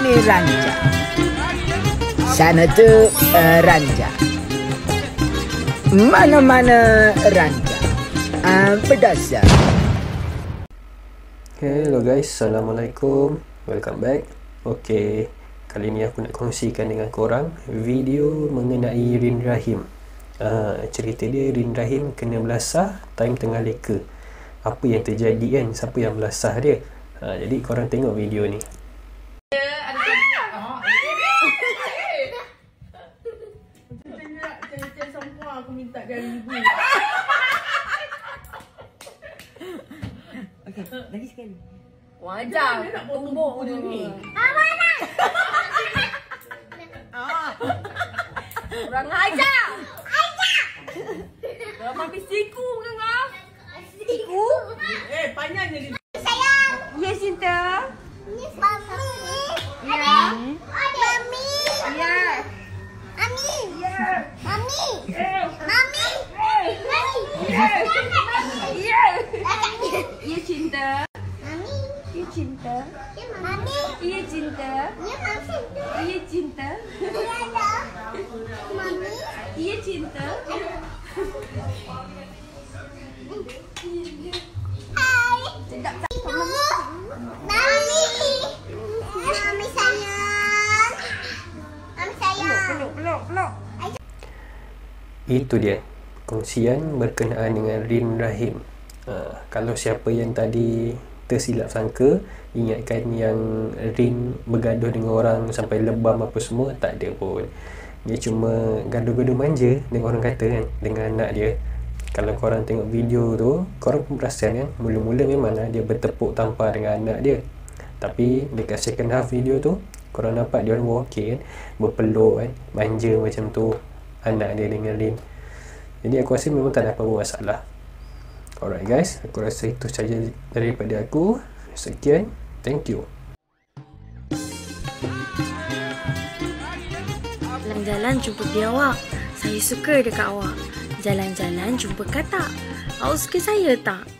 Sini Ranja. Sana tu Ranja. Mana-mana Ranja. Berdasar. Hello guys, Assalamualaikum. Welcome back. Okay, kali ni aku nak kongsikan dengan korang video mengenai Rin Rahim. Cerita dia, Rin Rahim kena belasah time tengah leka. Apa yang terjadi kan, siapa yang belasah dia. Jadi korang tengok video ni. Aku minta dari ibu. Okey, lagi sekali. Wajar nak tumbuk dia ni. Mana? Kurang ajar. Dah habis siku ke kau? Siku? Panjangnya dia. Sayang. Ya, cinta. Mami. Ya. Mami. Ya. Mami. Ya. Mami. Mami. Mami. Ya. Ya. Kakaknya. Ya, cinta. Mami. Ya, cinta. Mami. Ya, cinta. Ya, Mami. Ya, cinta. Ya, Mami. Ya, cinta. Hai. Sedap tak? Ibu. Mami. Mami sayang. Mami sayang. Peluk. Itu dia kongsian berkenaan dengan Rin Rahim. Kalau siapa yang tadi tersilap sangka, ingatkan yang Rin bergaduh dengan orang sampai lebam apa semua, tak ada pun. Dia cuma gaduh-gaduh manja dengan orang kata kan, dengan anak dia. Kalau korang tengok video tu, korang pun perasan kan, mula-mula memanglah dia bertepuk tampar dengan anak dia. Tapi dekat second half video tu, korang nampak dia orang okey kan, berpeluk kan, manja macam tu anak dia dengan Rin. Jadi aku rasa memang tak ada apa-apa masalah. Alright guys, aku rasa itu saja daripada aku. Sekian, thank you. Jalan-jalan jumpa biawak. Saya suka dekat awak. Jalan-jalan jumpa katak. Awak suka saya tak?